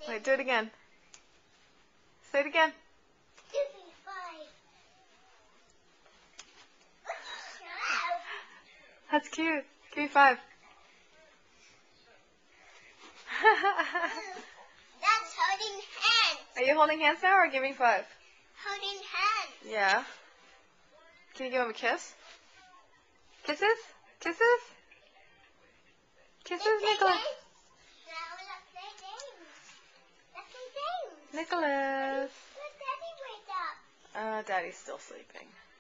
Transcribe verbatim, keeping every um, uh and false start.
Wait, do it again. Say it again. Give me five. That's cute. Give me five. That's holding hands. Are you holding hands now or giving five? Holding hands. Yeah. Can you give him a kiss? Kisses? Kisses? Kisses, Nicholas. Now let's play games. Let's play games. Nicholas. Let Daddy wake up. Uh, Daddy's still sleeping.